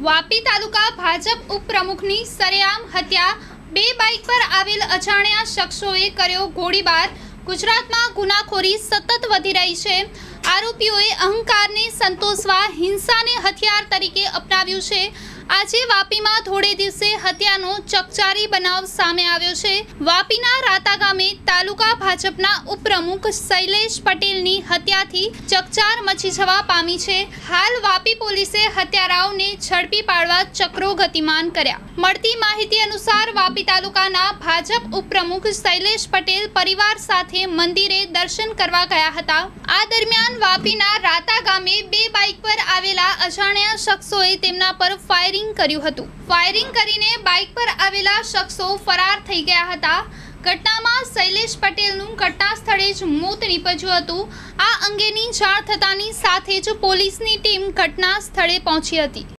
વાપી તાલુકા ભાજપ ઉપપ્રમુખની સરેઆમ હત્યા, બે બાઇક પર આવેલ અજાણ્યા શખ્સોએ કર્યો ગોળીબાર। ગુજરાતમાં ગુનાખોરી સતત વધી રહી છે। આરોપીઓએ અહંકારને સંતોષવા હિંસાને હથિયાર તરીકે અપનાવ્યું છે। આજે વાપીમાં થોડે દિવસે હત્યાનો ચકચારી બનાવ સામે આવ્યો છે। વાપીના રાતા ગામે તાલુકા ભાજપના ઉપપ્રમુખ શૈલેષ પટેલની હત્યાથી ચકચાર મચી જવા પામી છે। હાલ વાપી પોલીસે હત્યારાઓને ઝડપી પાડવા ચક્રો ગતિમાન કર્યા। મળતી માહિતી અનુસાર વાપી તાલુકાના ભાજપ ઉપપ્રમુખ શૈલેષ પટેલ પરિવાર સાથે મંદિરે દર્શન કરવા ગયા હતા। આ દરમિયાન વાપીના રાતા ગામે બે બાઇક પર આવેલા અજાણ્યા શખ્સોએ તેમના પર ફાયરિંગ કર્યું હતું। ફાયરિંગ કરીને બાઇક પર આવેલા શખ્સો ફરાર થઈ ગયા હતા। ઘટનામાં શૈલેષ પટેલનું ઘટના સ્થળે જ મોત નીપજ્યું હતું। આ અંગેની જાણ થતાની સાથે જ પોલીસની ટીમ ઘટના સ્થળે પહોંચી હતી।